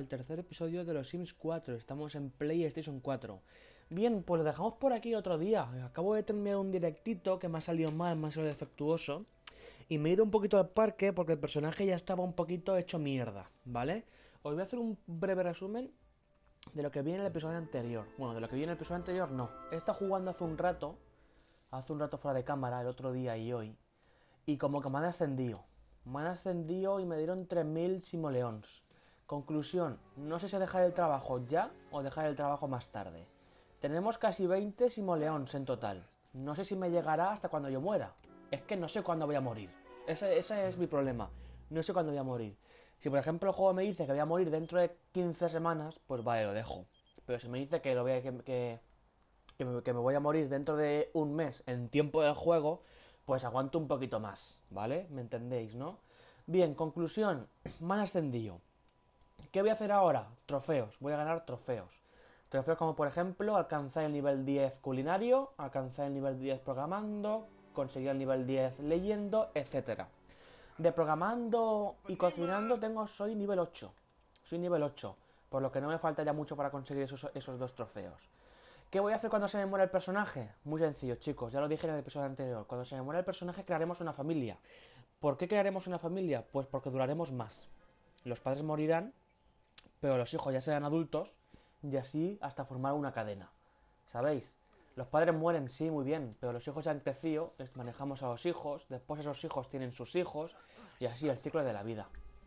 El tercer episodio de los Sims 4. Estamos en PlayStation 4. Bien, pues lo dejamos por aquí otro día. Acabo de terminar un directito que me ha salido mal, me ha salido defectuoso. Y me he ido un poquito al parque porque el personaje ya estaba un poquito hecho mierda, ¿vale? Os voy a hacer un breve resumen de lo que vi en el episodio anterior. Bueno, de lo que vi en el episodio anterior no. He estado jugando hace un rato fuera de cámara, el otro día y hoy. Y como que me han ascendido. Me han ascendido y me dieron 3000 simoleons. Conclusión, no sé si dejar el trabajo ya o dejar el trabajo más tarde. Tenemos casi 20 simoleons en total. No sé si me llegará hasta cuando yo muera. Es que no sé cuándo voy a morir. Ese es mi problema. No sé cuándo voy a morir. Si por ejemplo el juego me dice que voy a morir dentro de 15 semanas, pues vale, lo dejo. Pero si me dice que, lo voy a, que me voy a morir dentro de un mes en tiempo del juego, pues aguanto un poquito más, ¿vale? ¿Me entendéis, no? Bien, conclusión, me han ascendido. ¿Qué voy a hacer ahora? Trofeos, voy a ganar trofeos. Trofeos como por ejemplo alcanzar el nivel 10 culinario, alcanzar el nivel 10 programando, conseguir el nivel 10 leyendo, etcétera. De programando y cocinando soy nivel 8. Soy nivel 8, por lo que no me falta ya mucho para conseguir esos dos trofeos. ¿Qué voy a hacer cuando se me muera el personaje? Muy sencillo, chicos, ya lo dije en el episodio anterior. Cuando se me muera el personaje crearemos una familia. ¿Por qué crearemos una familia? Pues porque duraremos más. Los padres morirán, pero los hijos ya serán adultos y así hasta formar una cadena. ¿Sabéis? Los padres mueren, sí, muy bien, pero los hijos ya han crecido, les manejamos a los hijos, después esos hijos tienen sus hijos y así el ciclo de la vida.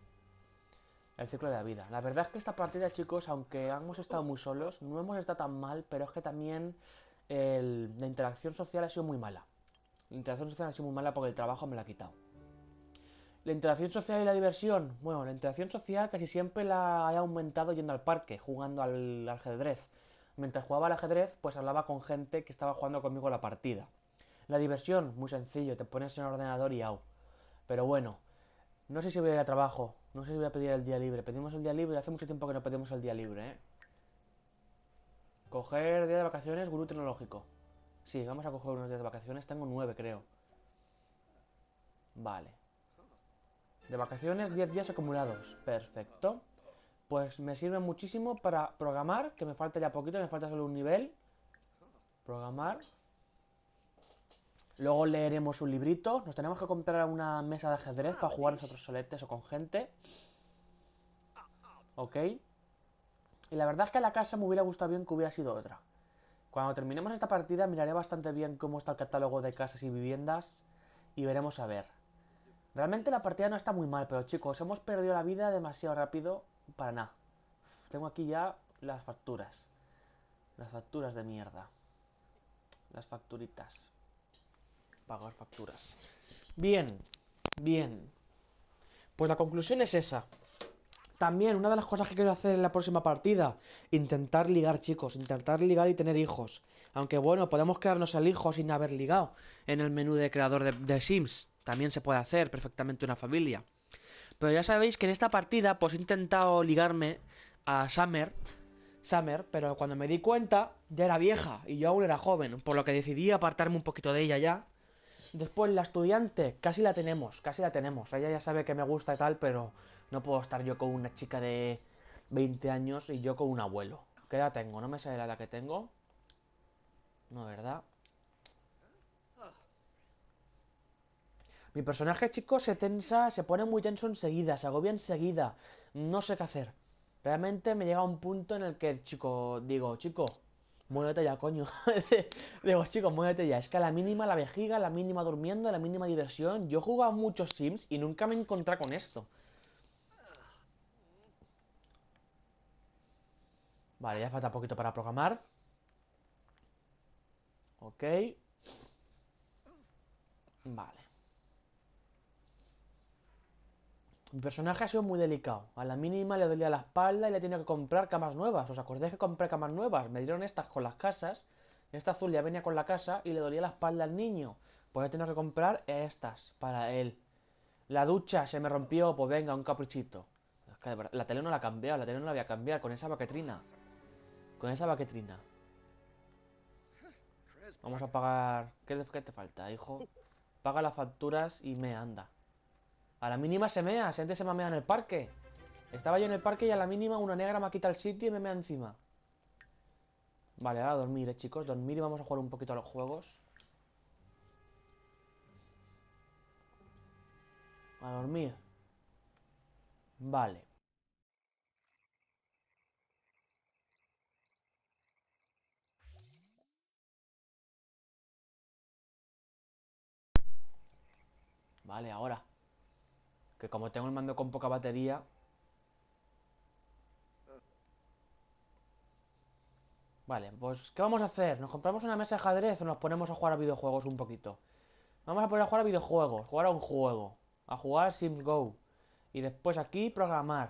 El ciclo de la vida. La verdad es que esta partida, chicos, aunque hemos estado muy solos, no hemos estado tan mal, pero es que también la interacción social ha sido muy mala. La interacción social ha sido muy mala porque el trabajo me la ha quitado. La interacción social y la diversión. Bueno, la interacción social casi siempre la he aumentado yendo al parque, jugando al ajedrez. Mientras jugaba al ajedrez, pues hablaba con gente que estaba jugando conmigo la partida. La diversión, muy sencillo, te pones en el ordenador y au. Pero bueno, no sé si voy a ir a trabajo, no sé si voy a pedir el día libre. Pedimos el día libre, hace mucho tiempo que no pedimos el día libre, ¿eh? Coger día de vacaciones, gurú tecnológico. Sí, vamos a coger unos días de vacaciones, tengo 9 creo. Vale. De vacaciones, 10 días acumulados. Perfecto. Pues me sirve muchísimo para programar, que me falta ya poquito, me falta solo un nivel. Programar. Luego leeremos un librito. Nos tenemos que comprar una mesa de ajedrez para jugar nosotros soletes o con gente. Ok. Y la verdad es que la casa me hubiera gustado bien que hubiera sido otra. Cuando terminemos esta partida miraré bastante bien cómo está el catálogo de casas y viviendas y veremos a ver. Realmente la partida no está muy mal, pero chicos, hemos perdido la vida demasiado rápido para nada. Tengo aquí ya las facturas. Las facturas de mierda. Las facturitas. Pagar facturas. Bien, bien. Pues la conclusión es esa. También una de las cosas que quiero hacer en la próxima partida, intentar ligar, chicos, intentar ligar y tener hijos. Aunque bueno, podemos crearnos el hijo sin haber ligado en el menú de creador de Sims. También se puede hacer perfectamente una familia. Pero ya sabéis que en esta partida pues he intentado ligarme a Summer, pero cuando me di cuenta ya era vieja y yo aún era joven, por lo que decidí apartarme un poquito de ella ya. Después la estudiante, casi la tenemos, casi la tenemos. Ella ya sabe que me gusta y tal, pero no puedo estar yo con una chica de 20 años y yo con un abuelo. ¿Qué edad tengo? No me sale la edad que tengo. No, ¿verdad? Mi personaje, chicos, se tensa, se pone muy tenso enseguida, se agobia enseguida. No sé qué hacer. Realmente me llega un punto en el que, chico, digo, chico, muévete ya, coño. Digo, chico, muévete ya. Es que a la mínima la vejiga, a la mínima durmiendo, a la mínima diversión. Yo he jugado a muchos Sims y nunca me he encontrado con esto. Vale, ya falta poquito para programar. Ok. Vale. Mi personaje ha sido muy delicado. A la mínima le dolía la espalda y le he tenido que comprar camas nuevas. ¿Os acordáis que compré camas nuevas? Me dieron estas con las casas. Esta azul ya venía con la casa y le dolía la espalda al niño. Pues he tenido que comprar estas para él. La ducha se me rompió, pues venga, un caprichito. Es que de verdad, la tele no la he cambiado, la tele no la voy a cambiar con esa baquetrina. Con esa baquetrina. Vamos a pagar... ¿Qué te falta, hijo? Paga las facturas y me anda. A la mínima se mea, si antes se mamea en el parque. Estaba yo en el parque y a la mínima una negra me ha quitado el sitio y me mea encima. Vale, ahora a dormir, chicos. Dormir y vamos a jugar un poquito a los juegos. A dormir. Vale. Vale, ahora. Que como tengo el mando con poca batería. Vale, pues ¿qué vamos a hacer? ¿Nos compramos una mesa de ajedrez o nos ponemos a jugar a videojuegos un poquito? Vamos a poner a jugar a videojuegos, jugar a un juego. A jugar Sims Go. Y después aquí programar.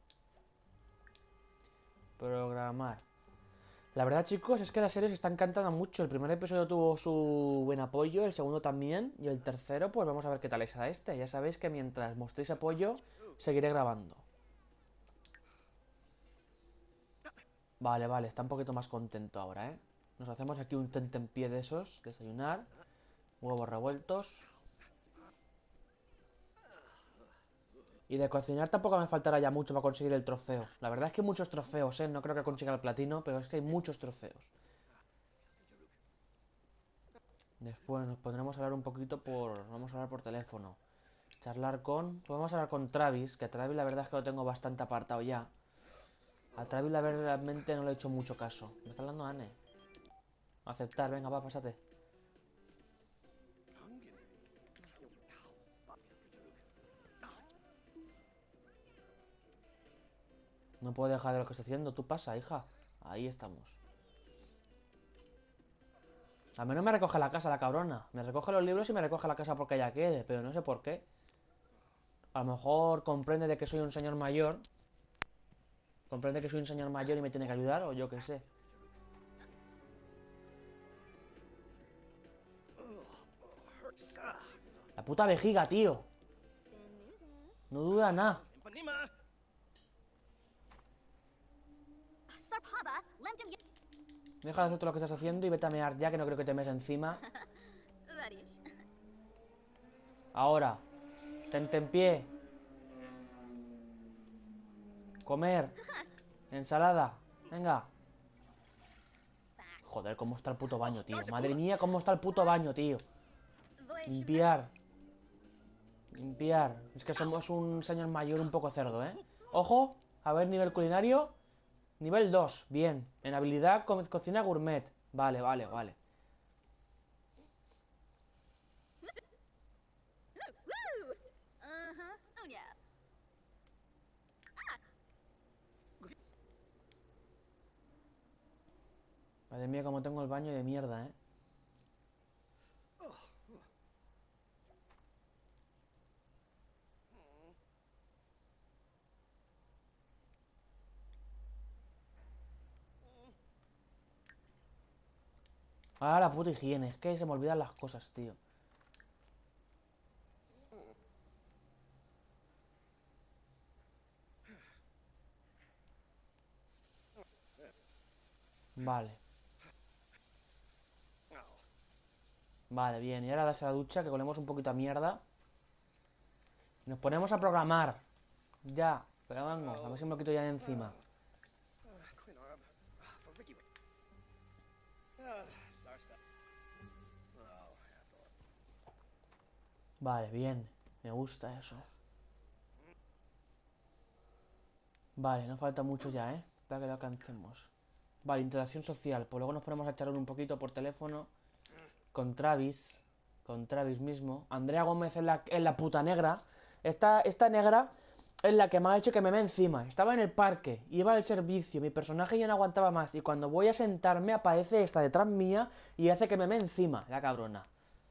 Programar. La verdad, chicos, es que la serie se está encantando mucho. El primer episodio tuvo su buen apoyo, el segundo también, y el tercero, pues vamos a ver qué tal es a este. Ya sabéis que mientras mostréis apoyo, seguiré grabando. Vale, vale, está un poquito más contento ahora, ¿eh? Nos hacemos aquí un tentempié de esos, desayunar, huevos revueltos. Y de cocinar tampoco me faltará ya mucho para conseguir el trofeo. La verdad es que hay muchos trofeos, ¿eh? No creo que consiga el platino, pero es que hay muchos trofeos. Después nos pondremos a hablar un poquito por... Vamos a hablar por teléfono. Charlar con... Pues vamos a hablar con Travis, que a Travis la verdad es que lo tengo bastante apartado ya. A Travis la verdad realmente no le he hecho mucho caso. Me está hablando Anne. Aceptar, venga, va, pásate. No puedo dejar de lo que estoy haciendo, tú pasa, hija. Ahí estamos. Al menos me recoge la casa la cabrona. Me recoge los libros y me recoge la casa porque ella quede, pero no sé por qué. A lo mejor comprende de que soy un señor mayor. Comprende que soy un señor mayor y me tiene que ayudar, o yo qué sé. La puta vejiga, tío. No duda nada. Deja de hacer todo lo que estás haciendo y vete a mear ya, que no creo que te mees encima. Ahora. Tentempié. Comer. Ensalada. Venga. Joder, cómo está el puto baño, tío. Madre mía, cómo está el puto baño, tío. Limpiar. Limpiar. Es que somos un señor mayor un poco cerdo, ¿eh? Ojo. A ver, nivel culinario. Nivel 2. Bien. En habilidad, cocina gourmet. Vale, vale, vale. Madre mía, cómo tengo el baño de mierda, ¿eh? Ah, la puta higiene. Es que se me olvidan las cosas, tío. Vale. Vale, bien. Y ahora darse a la ducha, que colemos un poquito a mierda. Y nos ponemos a programar. Ya. Pero vamos, a ver si me lo quito ya de encima. Vale, bien. Me gusta eso. Vale, no falta mucho ya, ¿eh? Para que lo alcancemos. Vale, interacción social. Pues luego nos ponemos a charlar un poquito por teléfono. Con Travis. Con Travis mismo. Andrea Gómez es la puta negra. Esta negra es la que me ha hecho que me ve encima. Estaba en el parque, iba al servicio, mi personaje ya no aguantaba más. Y cuando voy a sentarme aparece esta detrás mía y hace que me ve encima, la cabrona.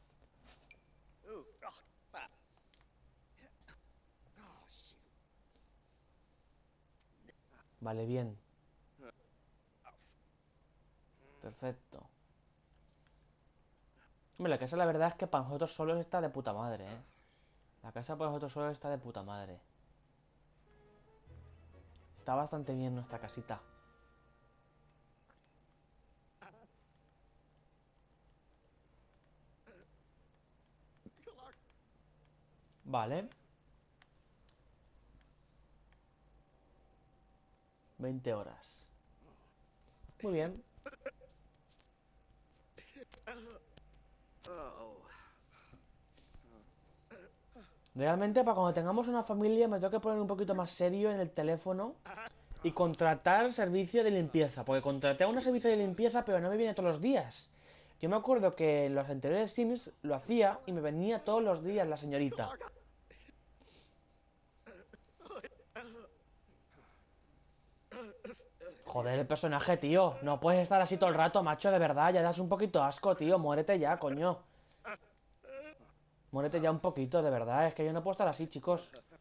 Vale, bien. Perfecto. Hombre, la casa la verdad es que para nosotros solos está de puta madre, ¿eh? La casa para nosotros solos está de puta madre. Está bastante bien nuestra casita. Vale. 20 horas. Muy bien. Realmente para cuando tengamos una familia me tengo que poner un poquito más serio en el teléfono y contratar servicio de limpieza. Porque contraté a un servicio de limpieza pero no me viene todos los días. Yo me acuerdo que en los anteriores Sims lo hacía y me venía todos los días la señorita. Joder, el personaje, tío. No puedes estar así todo el rato, macho, de verdad. Ya das un poquito asco, tío. Muérete ya, coño. Muérete ya un poquito, de verdad. Es que yo no puedo estar así, chicos.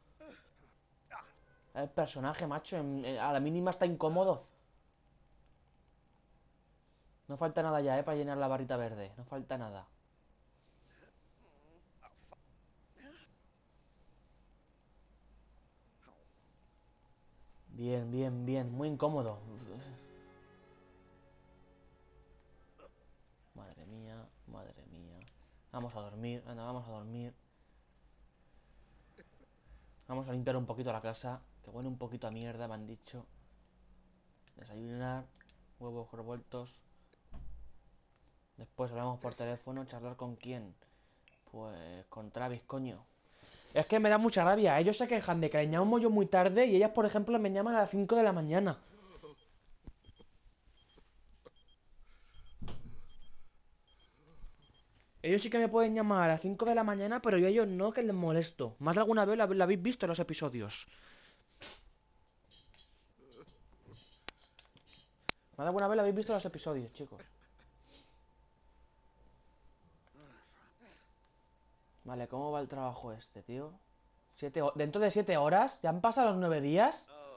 El personaje, macho, a la mínima está incómodo. No falta nada ya, para llenar la barrita verde. No falta nada. Bien, bien, bien. Muy incómodo. Madre mía, madre mía. Vamos a dormir, anda, vamos a dormir. Vamos a limpiar un poquito la casa, que huele un poquito a mierda, me han dicho. Desayunar, huevos revueltos. Después hablamos por teléfono, charlar con quién. Pues con Travis, coño. Es que me da mucha rabia. Ellos se quejan de que les llamo yo muy tarde y ellas, por ejemplo, me llaman a las 5 de la mañana. Ellos sí que me pueden llamar a las 5 de la mañana, pero yo a ellos no, que les molesto. Más de alguna vez lo habéis visto en los episodios. Más de alguna vez lo habéis visto en los episodios, chicos. Vale, ¿cómo va el trabajo este, tío? ¿Dentro de 7 horas? ¿Ya han pasado los 9 días?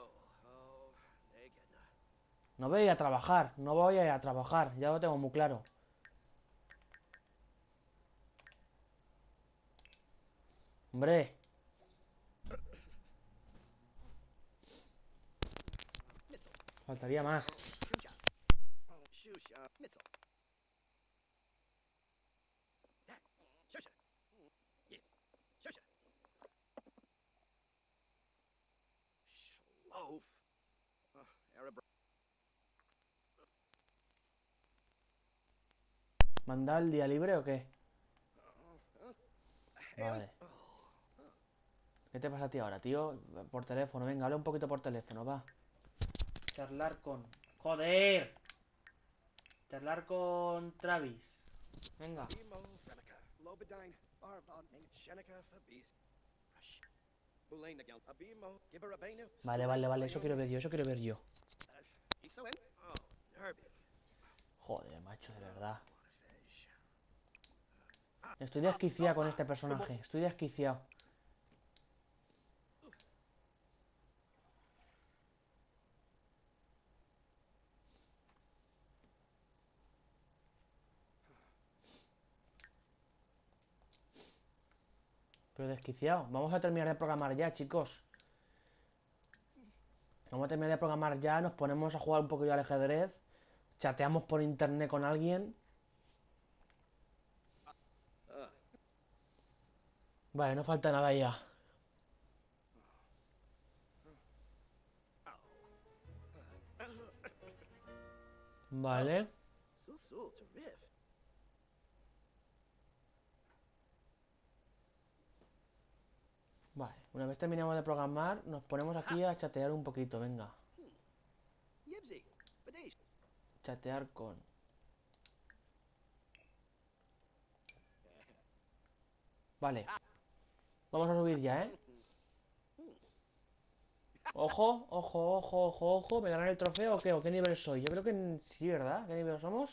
No voy a ir a trabajar, no voy a ir a trabajar, ya lo tengo muy claro. Hombre, faltaría más. ¿Mandar el día libre o qué? Vale. ¿Qué te pasa a ti ahora, tío? Por teléfono, venga, habla un poquito por teléfono, va. Charlar con... ¡Joder! Charlar con Travis. Venga. Vale, vale, vale, eso quiero ver yo, eso quiero ver yo. Joder, macho, de verdad. Estoy desquiciado con este personaje, estoy desquiciado. Pero desquiciado. Vamos a terminar de programar ya, chicos. Vamos a terminar de programar ya, nos ponemos a jugar un poquillo al ajedrez. Chateamos por internet con alguien. Vale, no falta nada ya. Vale. Vale, una vez terminamos de programar, nos ponemos aquí a chatear un poquito, venga. Chatear con... Vale. Vamos a subir ya, ¿eh? Ojo, ojo, ojo, ojo, ojo. ¿Me ganan el trofeo o qué? ¿O qué nivel soy? Yo creo que sí, ¿verdad? ¿Qué nivel somos?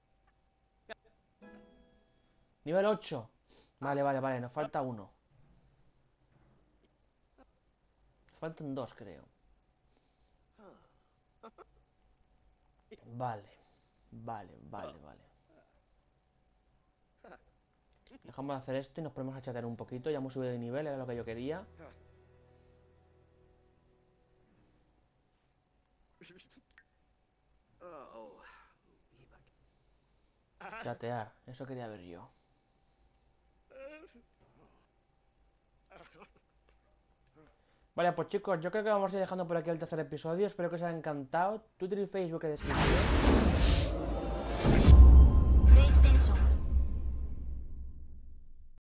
Nivel 8. Vale, vale, vale. Nos falta uno. Nos faltan dos, creo. Vale. Vale, vale, vale. Dejamos de hacer esto y nos ponemos a chatear un poquito. Ya hemos subido de nivel, era lo que yo quería. Chatear, eso quería ver yo. Vale, pues chicos, yo creo que vamos a ir dejando por aquí el tercer episodio. Espero que os haya encantado. Twitter y Facebook en descripción.